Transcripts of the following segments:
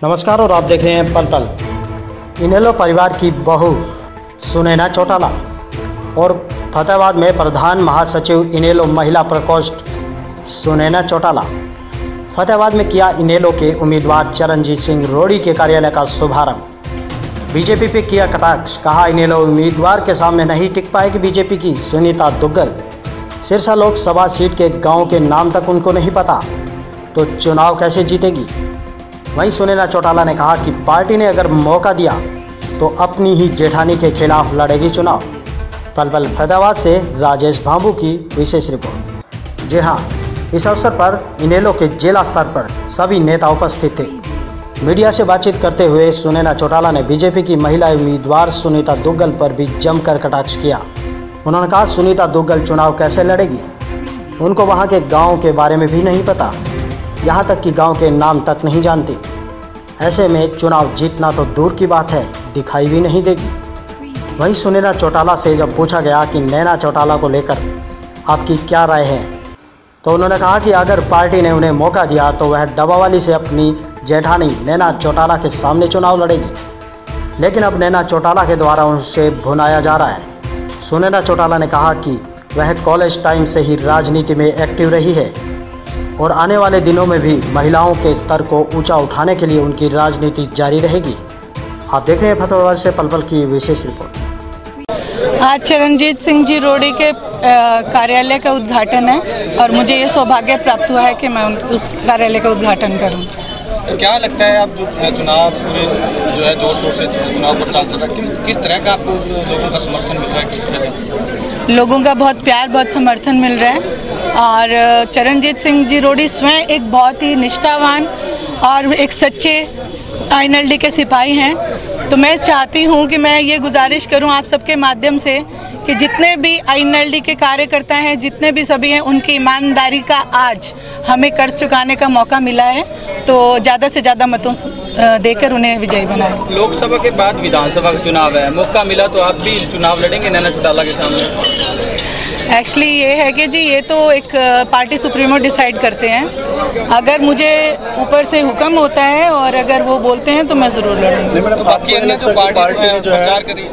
नमस्कार और आप देख रहे हैं पल पल। इनेलो परिवार की बहू सुनैना चौटाला और फतेहाबाद में प्रधान महासचिव इनेलो महिला प्रकोष्ठ सुनैना चौटाला। फतेहाबाद में किया इनेलो के उम्मीदवार चरणजीत सिंह रोड़ी के कार्यालय का शुभारंभ। बीजेपी पे किया कटाक्ष, कहा इनेलो उम्मीदवार के सामने नहीं टिक पाएगी बीजेपी की सुनीता दुग्गल। सिरसा लोकसभा सीट के गांव के नाम तक उनको नहीं पता तो चुनाव कैसे जीतेगी। वहीं सुनैना चौटाला ने कहा कि पार्टी ने अगर मौका दिया तो अपनी ही जेठानी के खिलाफ लड़ेगी चुनाव। पल पल फतेहाबाद से राजेश भांबू की विशेष रिपोर्ट। जी हां, इस अवसर पर इनेलो के जिला स्तर पर सभी नेता उपस्थित थे। मीडिया से बातचीत करते हुए सुनैना चौटाला ने बीजेपी की महिला उम्मीदवार सुनीता दुग्गल पर भी जमकर कटाक्ष किया। उन्होंने कहा सुनीता दुग्गल चुनाव कैसे लड़ेगी, उनको वहां के गांव के बारे में भी नहीं पता, यहाँ तक कि गांव के नाम तक नहीं जानती। ऐसे में चुनाव जीतना तो दूर की बात है, दिखाई भी नहीं देगी। वहीं सुनैना चौटाला से जब पूछा गया कि नैना चौटाला को लेकर आपकी क्या राय है, तो उन्होंने कहा कि अगर पार्टी ने उन्हें मौका दिया तो वह डबावाली से अपनी जेठानी नैना चौटाला के सामने चुनाव लड़ेगी, लेकिन अब नैना चौटाला के द्वारा उनसे भुनाया जा रहा है। सुनैना चौटाला ने कहा कि वह कॉलेज टाइम से ही राजनीति में एक्टिव रही है और आने वाले दिनों में भी महिलाओं के स्तर को ऊंचा उठाने के लिए उनकी राजनीति जारी रहेगी। आप देख रहे हैं फतेहाबाद से पल पल की विशेष रिपोर्ट। आज चरणजीत सिंह जी रोड़ी के कार्यालय का उद्घाटन है और मुझे ये सौभाग्य प्राप्त हुआ है कि मैं उस कार्यालय का उद्घाटन करूं। तो क्या लगता है, आप जो चुनाव पूरे जो है जोर शोर से चुनाव प्रचार चल रहा है, किस तरह का आपको लोगों का समर्थन मिल रहा है, किस तरह का? लोगों का बहुत प्यार, बहुत समर्थन मिल रहा है और चरणजीत सिंह जी रोड़ी स्वयं एक बहुत ही निष्ठावान और एक सच्चे INLD के सिपाही हैं। तो मैं चाहती हूं कि मैं ये गुजारिश करूं आप सबके माध्यम से कि जितने भी INLD के कार्यकर्ता हैं, जितने भी सभी हैं, उनकी ईमानदारी का आज हमें कर्ज चुकाने का मौका मिला है, तो ज़्यादा से ज़्यादा मतों देकर उन्हें विजयी बनाएं। लोकसभा के बाद विधानसभा का चुनाव है, मौका मिला तो आप भी चुनाव लड़ेंगे नैना चौटाला के सामने? एक्चुअली ये है कि जी ये तो एक पार्टी सुप्रीमो डिसाइड करते हैं। अगर मुझे ऊपर से हुक्म होता है और अगर वो बोलते हैं तो मैं ज़रूर लड़ूंगी। तो बाकी अन्य जो पार्टी प्रचार करी,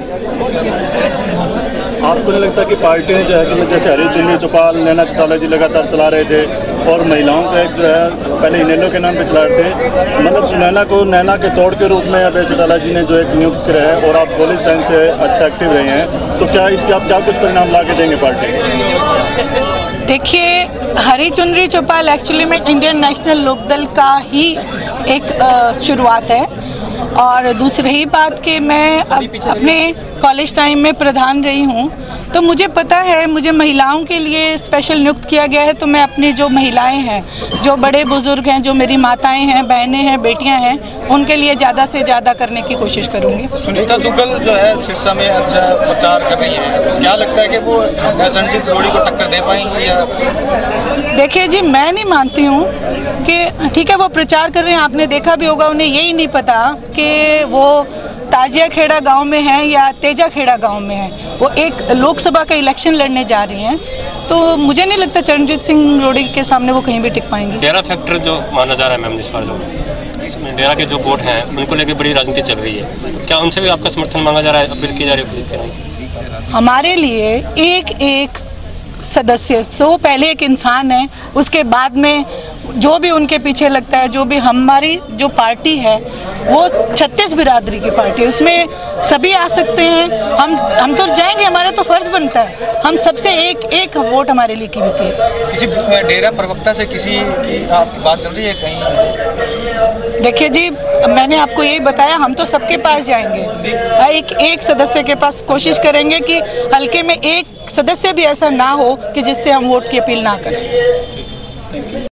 आपको नहीं लगता कि पार्टी ने जो है जैसे हरी चुन्नी चौपाल नैना चौटाला जी लगातार चला रहे थे और महिलाओं का एक जो है पहले इनेलो के नाम पे चला रहे थे, मतलब सुनैना को नैना के तोड़ के रूप में अब चौटाला जी ने जो एक नियुक्त किया है और आप कॉलेज टाइम से अच्छा एक्टिव रहे हैं, तो क्या इसके आप क्या कुछ परिणाम ला के देंगे पार्टी? देखिए, हरी चुनरी चौपाल एक्चुअली में इंडियन नेशनल लोकदल का ही एक शुरुआत है और दूसरी ही बात कि मैं अपने कॉलेज टाइम में प्रधान रही हूँ, तो मुझे पता है, मुझे महिलाओं के लिए स्पेशल नियुक्त किया गया है। तो मैं अपनी जो महिलाएं हैं, जो बड़े बुजुर्ग हैं, जो मेरी माताएं हैं, बहनें हैं, बेटियां हैं, उनके लिए ज़्यादा से ज़्यादा करने की कोशिश करूँगी। सुनीता दुग्गल जो है सिरसा में अच्छा प्रचार कर रही है, तो क्या लगता है कि वो चरणजीत रोड़ी को टक्कर दे पाएंगी या? देखिए जी, मैं नहीं मानती हूँ कि ठीक है वो प्रचार कर रहे हैं, आपने देखा भी होगा, उन्हें यही नहीं पता कि वो ताजिया खेड़ा गांव में है या तेजा खेड़ा गांव में है। वो एक लोकसभा का इलेक्शन लड़ने जा रही हैं, तो मुझे नहीं लगता चरणजीत सिंह रोड़ी के सामने वो कहीं भी टिक पाएंगी। डेरा फैक्टर जो माना जा रहा है मैम, इस बार जो डेरा के जो वोट हैं उनको लेकर बड़ी राजनीति चल रही है, तो क्या उनसे भी आपका समर्थन मांगा जा रहा है, अपील की जा रही है? हमारे लिए एक एक सदस्य सो पहले एक इंसान है, उसके बाद में जो भी उनके पीछे लगता है, जो भी हमारी जो पार्टी है वो 36 बिरादरी की पार्टी है, उसमें सभी आ सकते हैं। हम तो जाएंगे, हमारा तो फर्ज बनता है, हम सबसे एक एक वोट हमारे लिए कीमती है। किसी डेरा प्रवक्ता से किसी की आपकी बात चल रही है कहीं? देखिए जी, मैंने आपको यही बताया, हम तो सबके पास जाएंगे, एक एक सदस्य के पास कोशिश करेंगे कि हल्के में एक सदस्य भी ऐसा ना हो कि जिससे हम वोट की अपील ना करें।